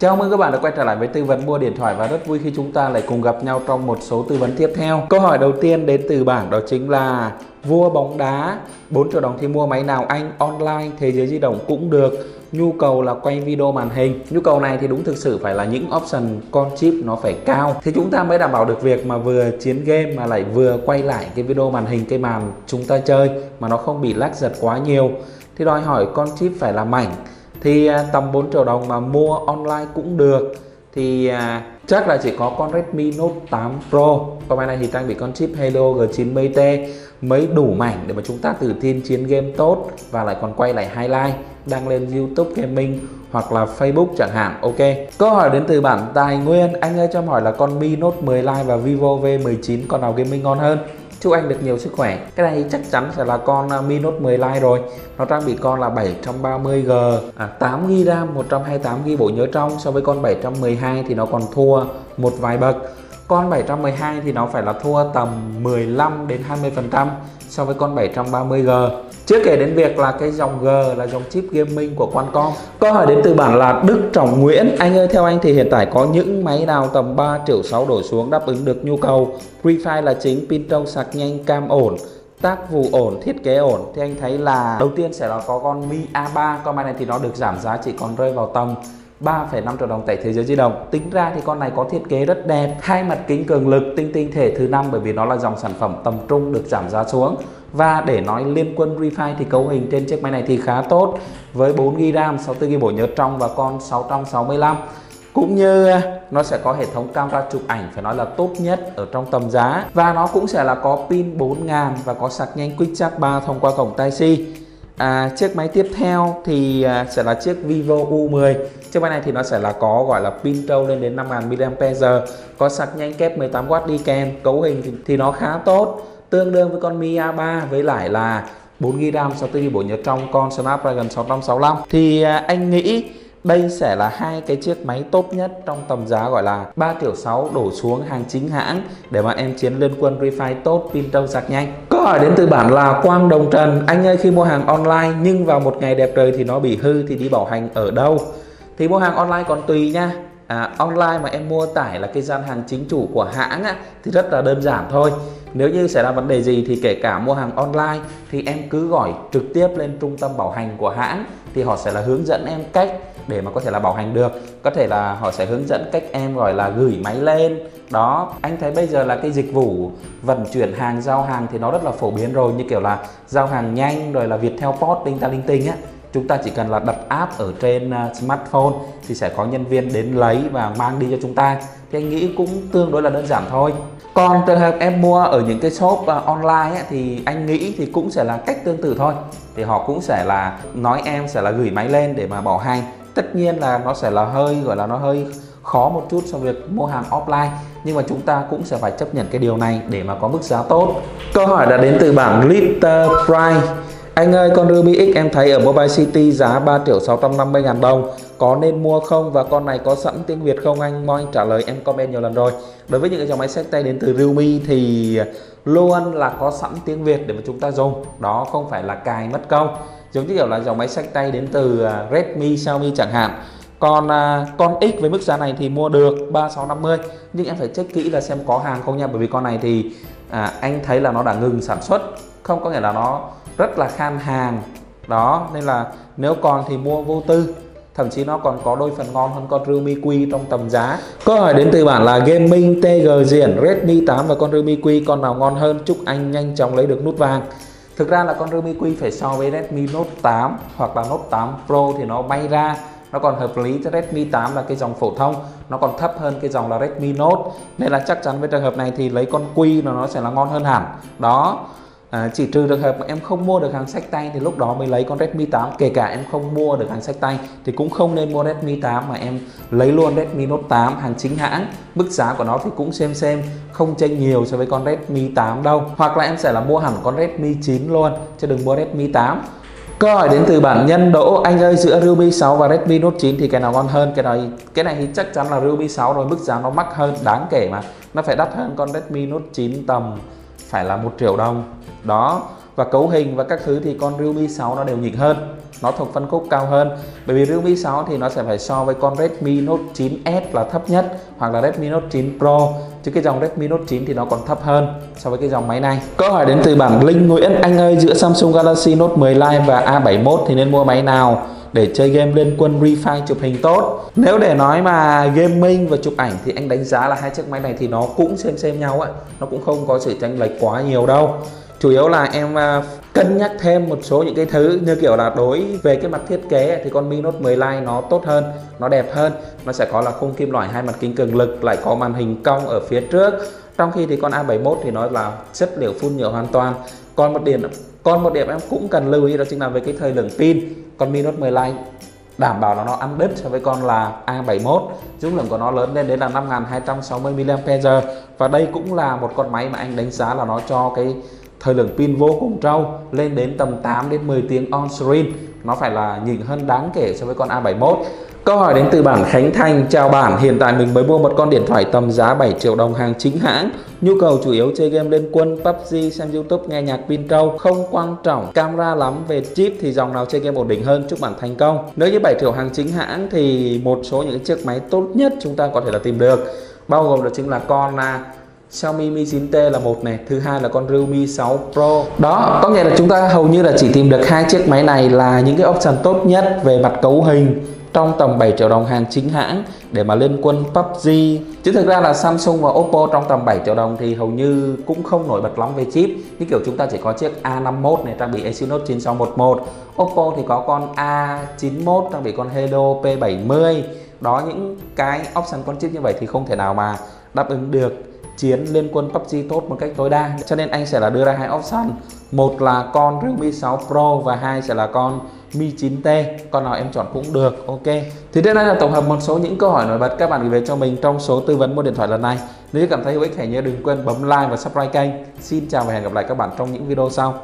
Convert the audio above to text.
Chào mừng các bạn đã quay trở lại với tư vấn mua điện thoại và rất vui khi chúng ta lại cùng gặp nhau trong một số tư vấn tiếp theo. Câu hỏi đầu tiên đến từ bảng đó chính là vua bóng đá 4 triệu đồng thì mua máy nào anh? Online, thế giới di động cũng được. Nhu cầu là quay video màn hình. Nhu cầu này thì đúng thực sự phải là những option con chip nó phải cao thì chúng ta mới đảm bảo được việc mà vừa chiến game mà lại vừa quay lại cái video màn hình cái màn chúng ta chơi mà nó không bị lag giật quá nhiều. Thì đòi hỏi con chip phải là mảnh. Thì tầm 4 triệu đồng mà mua online cũng được. Thì chắc là chỉ có con Redmi Note 8 Pro. Con máy này thì trang bị con chip Helio G90T mới đủ mảnh để mà chúng ta tự tin chiến game tốt và lại còn quay lại highlight đăng lên YouTube Gaming hoặc là Facebook chẳng hạn. Ok. Câu hỏi đến từ bản Tài Nguyên. Anh ơi cho em hỏi là con Mi Note 10 Lite và Vivo V19 con nào gaming ngon hơn? Chúc anh được nhiều sức khỏe. Cái này chắc chắn sẽ là con Mi Note 10 Lite rồi. Nó trang bị con là 730G, 8GB RAM, 128GB bộ nhớ trong. So với con 712 thì nó còn thua một vài bậc. Con 712 thì nó phải là thua tầm 15 đến 20% so với con 730G. Chưa kể đến việc là cái dòng G là dòng chip gaming của Qualcomm. Câu hỏi đến từ bản là Đức Trọng Nguyễn. Anh ơi theo anh thì hiện tại có những máy nào tầm 3,6 triệu đổ xuống đáp ứng được nhu cầu? Wi-Fi là chính, pin trâu sạc nhanh, cam ổn, tác vụ ổn, thiết kế ổn. Thì anh thấy là đầu tiên sẽ là có con Mi A3. Con máy này thì nó được giảm giá chỉ còn rơi vào tầm 3,5 triệu đồng tại thế giới di động. Tính ra thì con này có thiết kế rất đẹp, hai mặt kính cường lực, tinh thể thứ 5 bởi vì nó là dòng sản phẩm tầm trung được giảm giá xuống. Và để nói liên quân Wi-Fi thì cấu hình trên chiếc máy này thì khá tốt với 4GB RAM, 64GB bộ nhớ trong và con 665. Cũng như nó sẽ có hệ thống camera chụp ảnh phải nói là tốt nhất ở trong tầm giá. Và nó cũng sẽ là có pin 4000 và có sạc nhanh Quick Charge 3 thông qua cổng Type-C. Chiếc máy tiếp theo thì sẽ là chiếc Vivo U10. Chiếc máy này thì nó sẽ là có gọi là pin trâu lên đến 5000 mAh, có sạc nhanh kép 18W đi kèm. Cấu hình thì nó khá tốt, tương đương với con Mi A3 với lại là 4GB RAM, 64GB bộ nhớ trong, con Snapdragon 665. Thì anh nghĩ đây sẽ là hai cái chiếc máy tốt nhất trong tầm giá gọi là 3,6 triệu đổ xuống hàng chính hãng để mà em chiến liên quân Wi-Fi tốt, pin trâu sạc nhanh. Câu hỏi đến từ bản là Quang Đồng Trần. Anh ơi khi mua hàng online nhưng vào một ngày đẹp trời thì nó bị hư thì đi bảo hành ở đâu? Thì mua hàng online còn tùy nha. Online mà em mua tải là cái gian hàng chính chủ của hãng thì rất là đơn giản thôi. Nếu như xảy ra vấn đề gì thì kể cả mua hàng online thì em cứ gọi trực tiếp lên trung tâm bảo hành của hãng thì họ sẽ là hướng dẫn em cách để mà có thể là bảo hành được. Có thể là họ sẽ hướng dẫn cách em gọi là gửi máy lên. Đó, anh thấy bây giờ là cái dịch vụ vận chuyển hàng, giao hàng thì nó rất là phổ biến rồi, như kiểu là giao hàng nhanh rồi là Viettel Post linh tinh á. Chúng ta chỉ cần là đặt app ở trên smartphone thì sẽ có nhân viên đến lấy và mang đi cho chúng ta. Thì anh nghĩ cũng tương đối là đơn giản thôi. Còn trường hợp em mua ở những cái shop online thì anh nghĩ thì cũng sẽ là cách tương tự thôi. Thì họ cũng sẽ là nói em sẽ là gửi máy lên để mà bảo hành. Tất nhiên là nó sẽ là hơi gọi là nó hơi khó một chút so với việc mua hàng offline, nhưng mà chúng ta cũng sẽ phải chấp nhận cái điều này để mà có mức giá tốt. Câu hỏi đã đến từ bảng Litter Price. Anh ơi con Ruby X em thấy ở Mobile City giá 3.650.000 đồng, có nên mua không và con này có sẵn tiếng Việt không anh? Mong anh trả lời, em comment nhiều lần rồi. Đối với những cái dòng máy xách tay đến từ Realme thì luôn là có sẵn tiếng Việt để mà chúng ta dùng, đó không phải là cài mất công. Giống như kiểu là dòng máy xách tay đến từ Redmi, Xiaomi chẳng hạn. Còn con X với mức giá này thì mua được 3650, nhưng em phải check kỹ là xem có hàng không nha, bởi vì con này thì anh thấy là nó đã ngừng sản xuất, không có nghĩa là nó rất là khan hàng đó, nên là nếu còn thì mua vô tư, thậm chí nó còn có đôi phần ngon hơn con Realme Q trong tầm giá. Câu hỏi đến từ bản là Gaming TG Diển, Redmi 8 và con Realme Q con nào ngon hơn? Chúc anh nhanh chóng lấy được nút vàng. Thực ra là con Realme Q phải so với Redmi Note 8 hoặc là Note 8 Pro thì nó bay ra, nó còn hợp lý. Cho Redmi 8 là cái dòng phổ thông, nó còn thấp hơn cái dòng là Redmi Note, nên là chắc chắn với trường hợp này thì lấy con Q nó sẽ là ngon hơn hẳn đó. Chỉ trừ trường hợp mà em không mua được hàng xách tay thì lúc đó mới lấy con Redmi 8. Kể cả em không mua được hàng xách tay thì cũng không nên mua Redmi 8 mà em lấy luôn Redmi Note 8 hàng chính hãng. Mức giá của nó thì cũng xem không chênh nhiều so với con Redmi 8 đâu. Hoặc là em sẽ là mua hẳn con Redmi 9 luôn chứ đừng mua Redmi 8. Câu hỏi đến từ bản Nhân Đỗ. Anh ơi giữa Realme 6 và Redmi Note 9 thì cái nào ngon hơn? Cái này thì chắc chắn là Realme 6 rồi, mức giá nó mắc hơn đáng kể mà. Nó phải đắt hơn con Redmi Note 9 tầm phải là 1 triệu đồng đó. Và cấu hình và các thứ thì con Realme 6 nó đều nhỉnh hơn. nó thuộc phân khúc cao hơn. Bởi vì Realme 6 thì nó sẽ phải so với con Redmi Note 9S là thấp nhất, hoặc là Redmi Note 9 Pro, chứ cái dòng Redmi Note 9 thì nó còn thấp hơn so với cái dòng máy này. Câu hỏi đến từ bản Linh Nguyễn: anh ơi, giữa Samsung Galaxy Note 10 Lite và A71 thì nên mua máy nào để chơi game Liên Quân Refine chụp hình tốt? Nếu để nói mà gaming và chụp ảnh thì anh đánh giá là hai chiếc máy này thì nó cũng xem nhau ạ, nó cũng không có sự chênh lệch quá nhiều đâu. Chủ yếu là em cân nhắc thêm một số những cái thứ như kiểu là đối về cái mặt thiết kế thì con Mi Note 10 Lite nó tốt hơn, nó đẹp hơn, nó sẽ có là khung kim loại 2 mặt kính cường lực, lại có màn hình cong ở phía trước. Trong khi thì con A71 thì nó là chất liệu phun nhựa hoàn toàn. Còn một điểm em cũng cần lưu ý đó chính là về cái thời lượng pin. Con Mi Note 10 Lite đảm bảo là nó ăn đứt so với con là A71, dung lượng của nó lớn lên đến là 5260 mAh, và đây cũng là một con máy mà anh đánh giá là nó cho cái thời lượng pin vô cùng trâu, lên đến tầm 8 đến 10 tiếng on screen, nó phải là nhỉnh hơn đáng kể so với con A71. Câu hỏi đến từ bản Khánh Thành: chào bản, hiện tại mình mới mua một con điện thoại tầm giá 7 triệu đồng hàng chính hãng, nhu cầu chủ yếu chơi game Liên Quân, PUBG, xem YouTube, nghe nhạc, pin trâu, không quan trọng camera lắm. Về chip thì dòng nào chơi game ổn định hơn? Chúc bạn thành công. Nếu như 7 triệu hàng chính hãng thì một số những chiếc máy tốt nhất chúng ta có thể là tìm được, bao gồm đó chính là con Xiaomi Mi 9T là một này, thứ hai là con Realme 6 Pro. Đó, có nghĩa là chúng ta hầu như là chỉ tìm được hai chiếc máy này là những cái option tốt nhất về mặt cấu hình trong tầm 7 triệu đồng hàng chính hãng để mà Liên Quân, PUBG. Chứ thực ra là Samsung và Oppo trong tầm 7 triệu đồng thì hầu như cũng không nổi bật lắm về chip. Như kiểu chúng ta chỉ có chiếc A51 này trang bị Exynos 9611, Oppo thì có con A91 trang bị con Helio P70. Đó, những cái option con chip như vậy thì không thể nào mà đáp ứng được chiến Liên Quân, PUBG tốt một cách tối đa. Cho nên anh sẽ là đưa ra hai option, một là con Realme 6 Pro và hai sẽ là con Mi 9T, con nào em chọn cũng được. Ok, thì đây là tổng hợp một số những câu hỏi nổi bật các bạn gửi về cho mình trong số tư vấn mua điện thoại lần này. Nếu cảm thấy hữu ích hãy nhớ đừng quên bấm like và subscribe kênh. Xin chào và hẹn gặp lại các bạn trong những video sau.